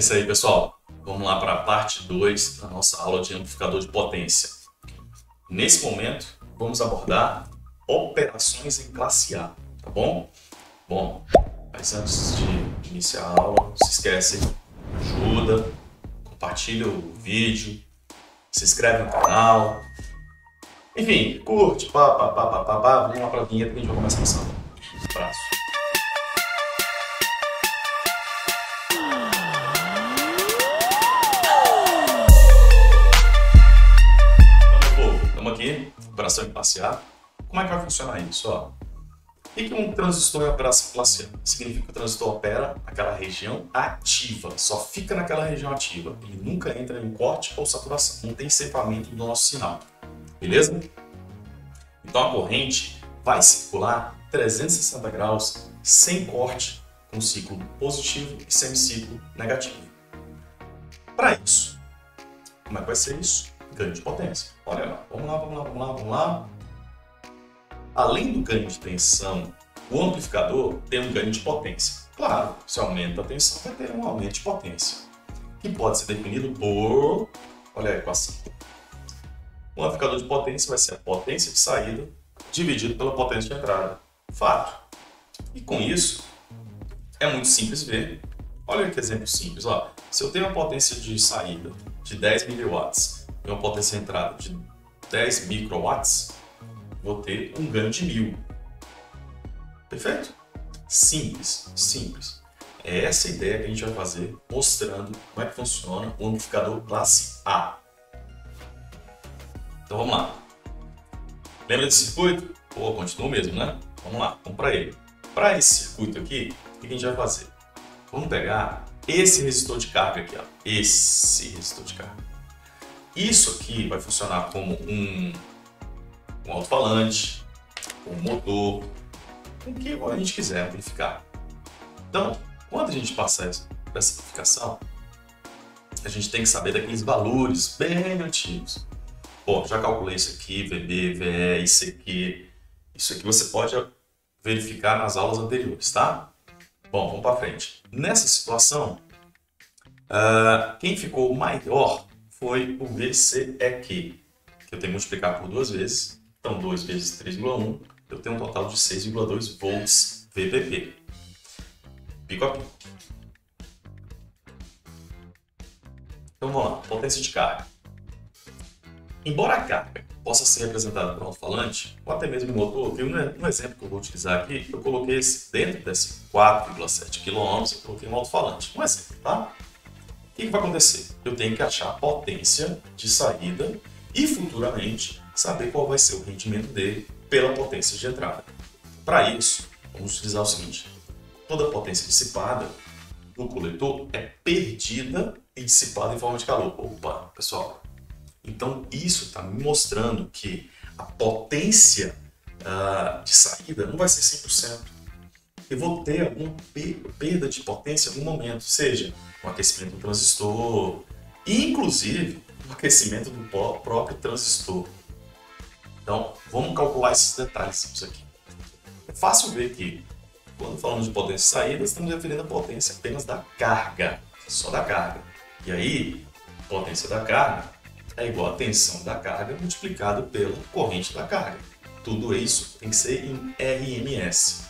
isso aí, pessoal. Vamos lá para a parte 2 da nossa aula de amplificador de potência. Nesse momento, vamos abordar operações em classe A, tá bom? Bom, mas antes de iniciar a aula, não se esquece, ajuda, compartilha o vídeo, se inscreve no canal, enfim, curte, vamos lá para a vinheta que a gente vai começar essa aula. Um abraço. Estamos aqui, operação em classe A. Como é que vai funcionar isso? Ó, o que um transistor em operação classe A? Significa que o transistor opera naquela região ativa, só fica naquela região ativa. Ele nunca entra em corte ou saturação, não tem ceifamento do nosso sinal, beleza? Então a corrente vai circular 360 graus sem corte, com ciclo positivo e semiciclo negativo. Para isso, como é que vai ser isso? Ganho de potência. Olha lá, vamos lá. Além do ganho de tensão, o amplificador tem um ganho de potência. Claro, se aumenta a tensão, vai ter um aumento de potência, que pode ser definido por... olha a equação. O amplificador de potência vai ser a potência de saída dividido pela potência de entrada. Fato. E com isso, é muito simples ver. Olha que exemplo simples. Ó. Se eu tenho uma potência de saída de 10 mW e uma potência de entrada de 10 microwatts, vou ter um ganho de 1000. Perfeito? Simples, simples. É essa a ideia que a gente vai fazer, mostrando como é que funciona o amplificador classe A. Então vamos lá. Lembra desse circuito? Pô, continua o mesmo, né? Vamos lá, vamos para ele. Para esse circuito aqui, o que a gente vai fazer? Vamos pegar esse resistor de carga aqui, ó. Esse resistor de carga. Isso aqui vai funcionar como um alto-falante, um motor, com o que a gente quiser amplificar. Então, quando a gente passar essa amplificação, a gente tem que saber daqueles valores bem antigos. Bom, já calculei isso aqui, VB, VE, ICQ. Isso aqui você pode verificar nas aulas anteriores, tá? Bom, vamos para frente. Nessa situação, quem ficou maior foi o VCEQ, que eu tenho que multiplicar por 2 vezes. Então, 2 vezes 3,1, eu tenho um total de 6,2 volts VPP. Pico a pico. Então, vamos lá. Potência de carga. Embora a carga possa ser representada por um alto-falante, ou até mesmo motor, que no exemplo que eu vou utilizar aqui, eu coloquei dentro desse 4,7 km, eu coloquei um alto-falante. Um exemplo, tá? O que vai acontecer? Eu tenho que achar a potência de saída e, futuramente, saber qual vai ser o rendimento dele pela potência de entrada. Para isso, vamos utilizar o seguinte. Toda a potência dissipada do coletor é perdida e dissipada em forma de calor. Opa, pessoal! Então, isso está me mostrando que a potência de saída não vai ser 100%. Eu vou ter alguma perda de potência em algum momento, seja o aquecimento do transistor, inclusive o aquecimento do próprio transistor. Então, vamos calcular esses detalhes aqui. É fácil ver que, quando falamos de potência de saída, estamos referindo a potência apenas da carga, só da carga. E aí, potência da carga é igual a tensão da carga multiplicado pela corrente da carga. Tudo isso tem que ser em RMS.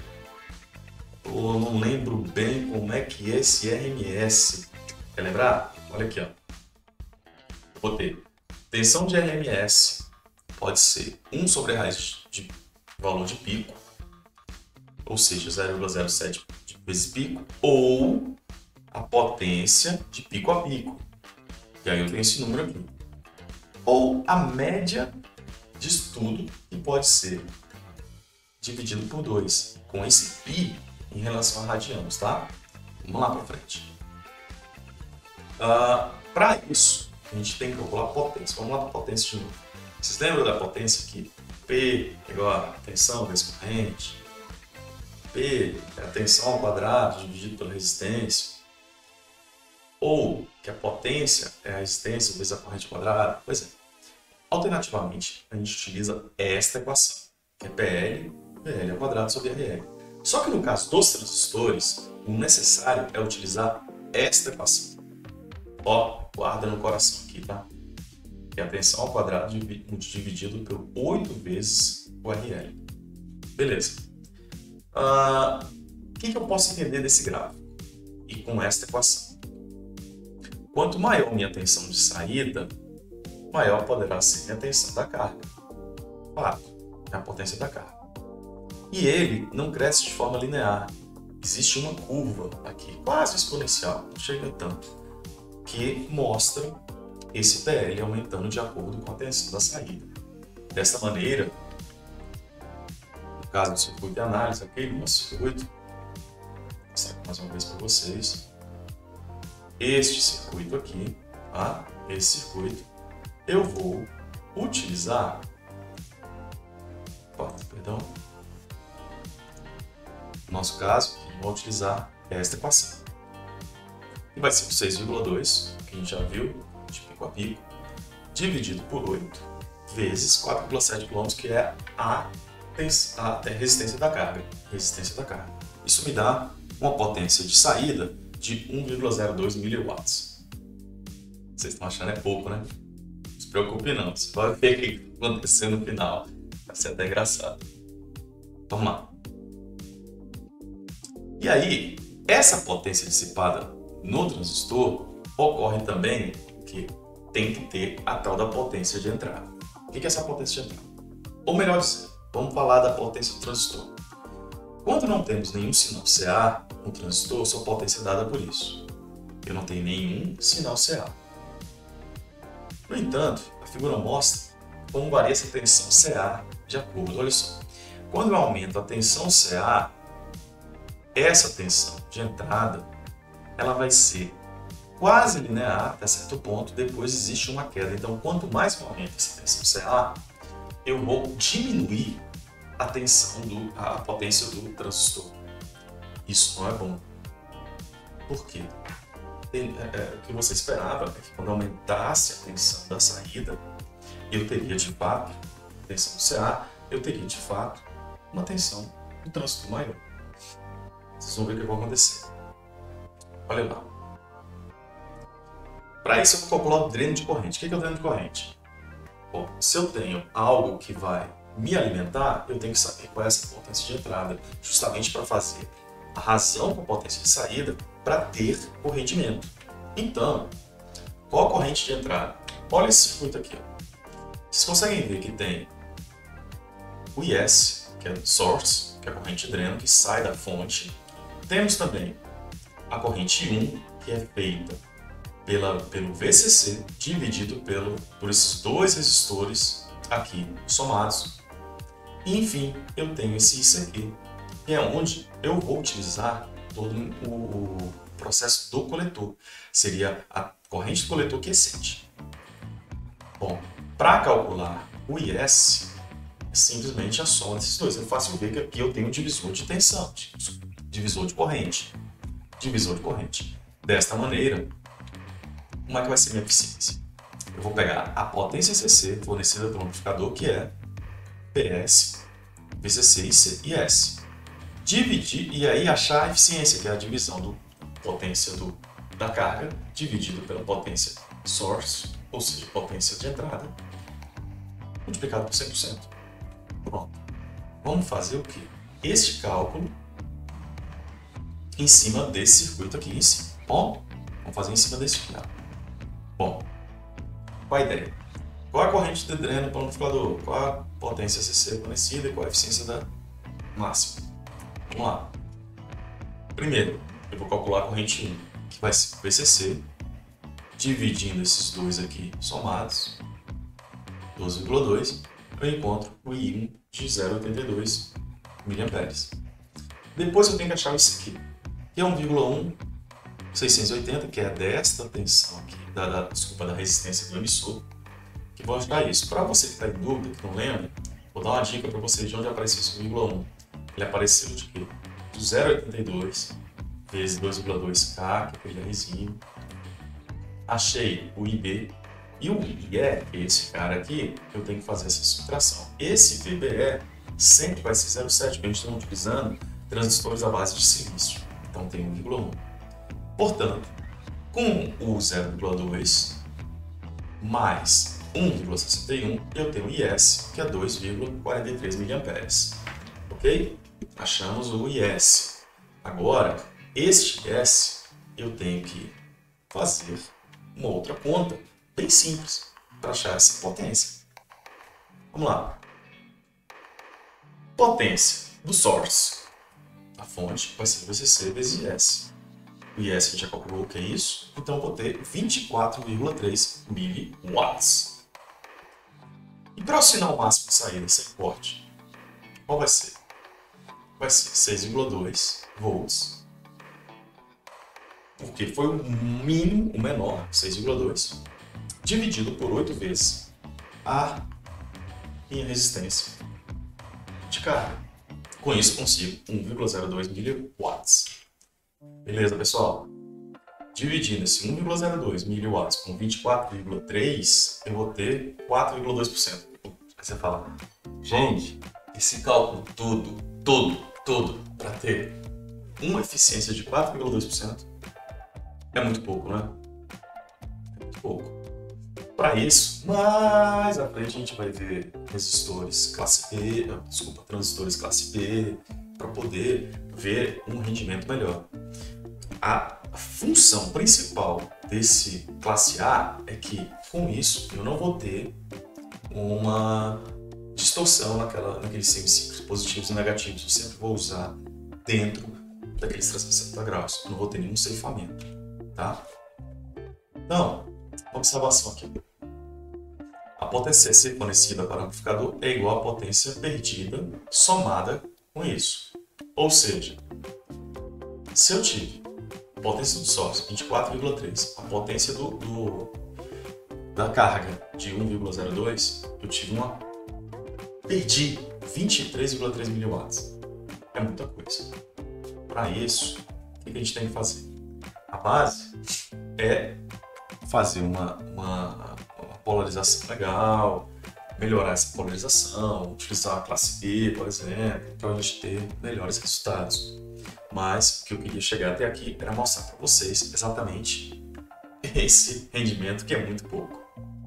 Eu não lembro bem como é que é esse RMS. Quer lembrar? Olha aqui, ó. Vou ter tensão de RMS pode ser 1 sobre a raiz de valor de pico, ou seja, 0,07 vezes pico, ou a potência de pico a pico. E aí eu tenho esse número aqui. Ou a média disso tudo, que pode ser dividido por 2, com esse π em relação a radianos, tá? Vamos lá para frente. Para isso, a gente tem que calcular a potência. Vamos lá para a potência de novo. Vocês lembram da potência aqui? P é igual a tensão vezes corrente. P é a tensão ao quadrado dividido pela resistência. Ou que a potência é a resistência vezes a corrente quadrada. Pois é. Alternativamente, a gente utiliza esta equação, que é PL, PL ao quadrado sobre RL. Só que no caso dos transistores, o necessário é utilizar esta equação. Ó, guarda no coração aqui, tá? Que é a tensão ao quadrado dividido por 8 vezes o RL. Beleza. O que eu posso entender desse gráfico? E com esta equação. Quanto maior minha tensão de saída, maior poderá ser minha tensão da carga. Fato, é a potência da carga. E ele não cresce de forma linear. Existe uma curva aqui, quase exponencial, não chega tanto, que mostra esse PL aumentando de acordo com a tensão da saída. Dessa maneira, no caso do circuito de análise, aqui no nosso circuito, vou mostrar mais uma vez para vocês. Este circuito aqui, tá? Esse circuito, eu vou utilizar, perdão, no nosso caso, eu vou utilizar esta equação. E vai ser 6,2, que a gente já viu, de pico a pico, dividido por 8, vezes 4,7 km, que é a resistência da carga. Isso me dá uma potência de saída de 1,02 mW. Vocês estão achando é pouco, né? Não se preocupe não, você vai ver o que vai acontecer no final. Vai ser até engraçado. Vamos lá. E aí, essa potência dissipada no transistor ocorre também que tem que ter a tal da potência de entrada. O que é essa potência de entrada? Ou melhor dizendo, vamos falar da potência do transistor. Quando não temos nenhum sinal CA no transistor, sua potência é dada por isso. Eu não tenho nenhum sinal CA. No entanto, a figura mostra como varia essa tensão CA de acordo. Olha só, quando eu aumento a tensão CA, essa tensão de entrada ela vai ser quase linear até certo ponto, depois existe uma queda. Então, quanto mais eu aumento essa tensão CA, eu vou diminuir a potência do transistor. Isso não é bom. Por quê? O que você esperava é que quando aumentasse a tensão da saída, eu teria de fato, a tensão do CA, eu teria de fato uma tensão do transistor maior. Vocês vão ver o que vai acontecer. Olha lá. Para isso eu vou calcular o dreno de corrente. O que é o dreno de corrente? Bom, se eu tenho algo que vai me alimentar, eu tenho que saber qual é essa potência de entrada, justamente para fazer a razão com a potência de saída para ter correntimento. Então, qual a corrente de entrada? Olha esse circuito aqui. Ó. Vocês conseguem ver que tem o IS, que é o source, que é a corrente de dreno que sai da fonte. Temos também a corrente 1, que é feita pelo VCC, dividido por esses dois resistores aqui somados. E, enfim, eu tenho esse IC aqui, que é onde eu vou utilizar todo o processo do coletor. Seria a corrente do coletor quiescente. Bom, para calcular o IS, é simplesmente a soma desses dois. É fácil ver que aqui eu tenho um divisor de tensão, divisor de corrente. Desta maneira, como é que vai ser minha eficiência? Eu vou pegar a potência CC fornecida pelo amplificador, que é PS, VCC e IS. Dividir e aí achar a eficiência, que é a divisão da potência da carga, dividido pela potência source, ou seja, potência de entrada, multiplicado por 100%. Pronto. Vamos fazer o quê? Este cálculo em cima desse circuito aqui em cima. Bom, vamos fazer em cima desse cálculo. Bom, qual a ideia? Qual a corrente de dreno para o amplificador? Qual a potência CC fornecida e qual a eficiência da máxima? Vamos lá. Primeiro, eu vou calcular a corrente 1, que vai ser VCC, dividindo esses dois aqui somados, 12,2, eu encontro o I1 de 0,82 mA. Depois eu tenho que achar isso aqui, que é 1,1 680, que é desta tensão aqui, da resistência do emissor, que vou ajudar isso. Para você que está em dúvida, que não lembra, vou dar uma dica para vocês de onde apareceu esse 1,1. Ele apareceu de quê? Do 0,82 vezes 2,2K, que é aquele Rzinho. Achei o IB. E o IE, que é esse cara aqui, eu tenho que fazer essa subtração. Esse VBE sempre vai ser 0,7, porque a gente está utilizando transistores à base de silício. Então tem 1,1. Portanto, Com o 0,2 mais 1,61, eu tenho o IS, que é 2,43 mA. Ok? Achamos o IS. Agora, este IS, eu tenho que fazer uma outra conta bem simples para achar essa potência. Vamos lá. Potência do source. A fonte vai ser VCC vezes IS. O IS a gente já calculou o que é isso, então eu vou ter 24,3 miliwatts. E para o sinal máximo de saída sem corte, qual vai ser? Vai ser 6,2 volts, porque foi o mínimo, o menor, 6,2, dividido por 8 vezes a minha resistência de carga. Com isso, consigo 1,02 miliwatts. Beleza, pessoal? Dividindo esse 1,02 miliwatts com 24,3, eu vou ter 4,2%. Aí você fala, gente, esse cálculo todo para ter uma eficiência de 4,2% é muito pouco, né? É muito pouco. Para isso, mais à frente a gente vai ver transistores classe B, para poder ver um rendimento melhor. A função principal desse classe A é que, com isso, eu não vou ter uma distorção naqueles semiciclos positivos e negativos. Eu sempre vou usar dentro daqueles 360 graus. Eu não vou ter nenhum ceifamento, tá? Então, observação aqui. A potência C fornecida para o amplificador é igual à potência perdida somada com isso. Ou seja, se eu tive a potência do source 24,3, a potência da carga de 1,02, eu perdi 23,3 miliwatts. É muita coisa. Para isso, o que a gente tem que fazer? A base é fazer uma polarização legal, melhorar essa polarização, utilizar a classe B, por exemplo, para a gente ter melhores resultados. Mas o que eu queria chegar até aqui era mostrar para vocês exatamente esse rendimento, que é muito pouco.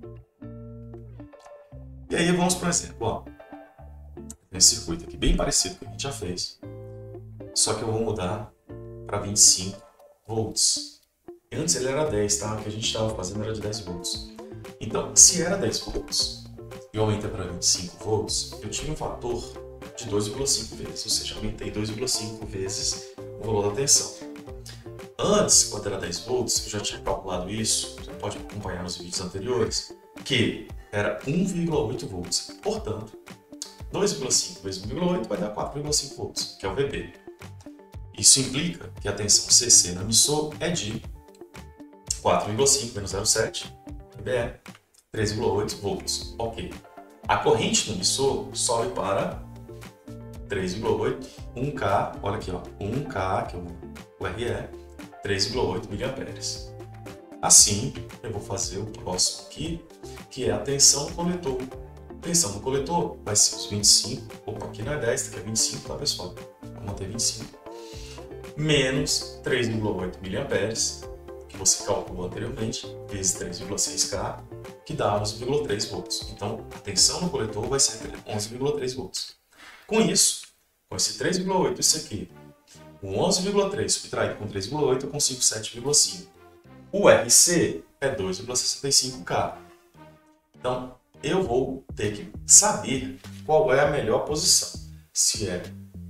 E aí vamos para um exemplo. Ó, esse circuito aqui bem parecido com o que a gente já fez, só que eu vou mudar para 25 volts. Antes ele era 10, tá? O que a gente estava fazendo era de 10 volts. Então, se era 10 volts e eu aumentei para 25 volts, eu tive um fator de 2,5 vezes, ou seja, aumentei 2,5 vezes o valor da tensão. Antes, quando era 10 volts, eu já tinha calculado isso, você pode acompanhar nos vídeos anteriores, que era 1,8 volts. Portanto, 2,5 vezes 1,8 vai dar 4,5 volts, que é o VB. Isso implica que a tensão CC no emissor é de 4,5 menos 0,7, VBE, 3,8 volts. Ok. A corrente no emissor sobe para 3,8, 1K, olha aqui, ó, 1K, que é o RE, 3,8 miliamperes. Assim, eu vou fazer o próximo aqui, que é a tensão do coletor. A tensão do coletor vai ser os 25, opa, aqui não é 10, aqui é 25, tá, pessoal? Vou manter 25. Menos 3,8 miliamperes, que você calculou anteriormente, vezes 3,6K, que dá 11,3 volts. Então, a tensão no coletor vai ser 11,3 volts. Com isso, com esse 3,8, isso aqui, o 11,3 subtraído com 3,8, eu consigo 7,5. O RC é 2,65K. Então, eu vou ter que saber qual é a melhor posição. Se é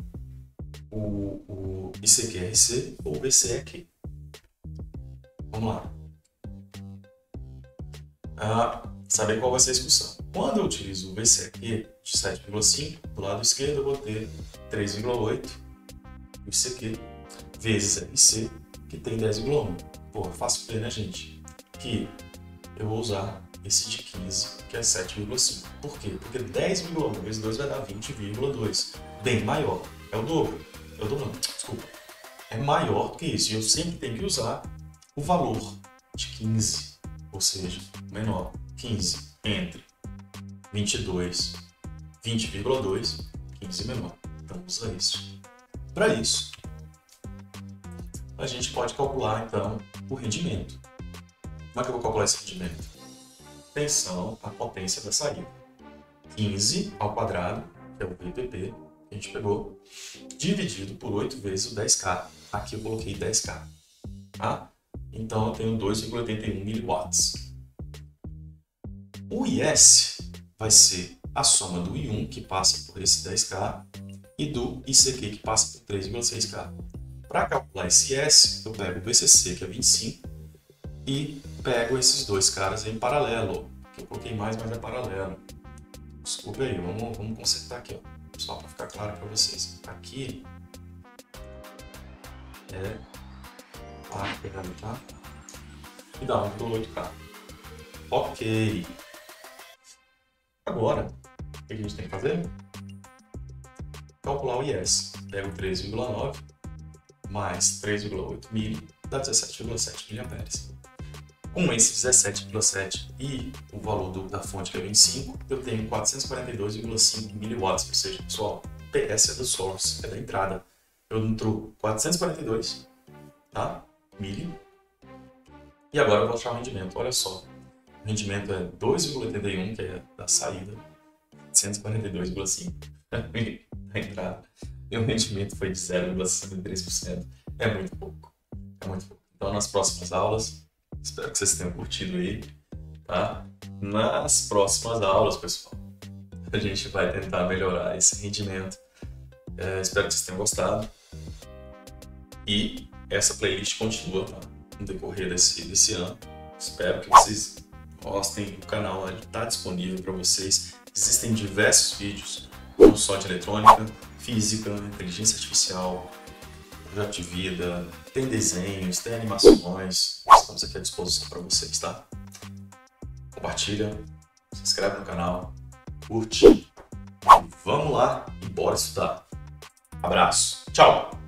o ICQ-RC ou o VCE-Q. Vamos lá. Saber qual vai ser a discussão. Quando eu utilizo o VCE-Q de 7,5, do lado esquerdo eu vou ter 3,8 ICQ vezes RC, que tem 10,1. Pô, é fácil ver, né, gente? Que eu vou usar esse de 15, que é 7,5. Por quê? Porque 10,1 vezes 2 vai dar 20,2. Bem maior. É o dobro. É o dobro, não. Desculpa. É maior do que isso. E eu sempre tenho que usar o valor de 15. Ou seja, menor. 15 entre 22, 20,2, 15 menor. Então usa isso. Para isso, a gente pode calcular, então, o rendimento. Como é que eu vou calcular esse rendimento? Atenção à potência da saída. 15 ao quadrado, que é o VPP, que a gente pegou, dividido por 8 vezes o 10K. Aqui eu coloquei 10K. Tá? Então, eu tenho 2,81 miliwatts. O IS vai ser a soma do I1, que passa por esse 10K, e do ICQ, que passa por 3,6K. Para calcular esse IS, eu pego o ICC, que é 25, e pego esses dois caras em paralelo, que eu coloquei mais, mas é paralelo. Desculpa aí, vamos consertar aqui, ó, só para ficar claro para vocês. Aqui é A, tá? E dá 1,8K. Ok. Agora, o que a gente tem que fazer? Calcular o IS. Pego 13,9 mais 3,8 mili, dá 17,7 miliamperes. Com esse 17,7 e o valor da fonte, que é 25, eu tenho 442,5 miliwatts, ou seja, pessoal, PS é do source, é da entrada. Eu entro 442, tá? Mili. E agora eu vou achar o rendimento, olha só. O rendimento é 2,81, que é da saída, 142,5 da entrada. E o rendimento foi de 0,63%. É muito pouco. É muito pouco. Então, nas próximas aulas, espero que vocês tenham curtido aí, tá? Nas próximas aulas, pessoal, a gente vai tentar melhorar esse rendimento. Espero que vocês tenham gostado. E essa playlist continua, tá? No decorrer desse ano. Espero que vocês gostem do canal. Ele está disponível para vocês. Existem diversos vídeos, não só de eletrônica, física, inteligência artificial, projeto de vida, tem desenhos, tem animações. Estamos aqui à disposição para vocês, tá? Compartilha, se inscreve no canal, curte e vamos lá e bora estudar. Abraço, tchau!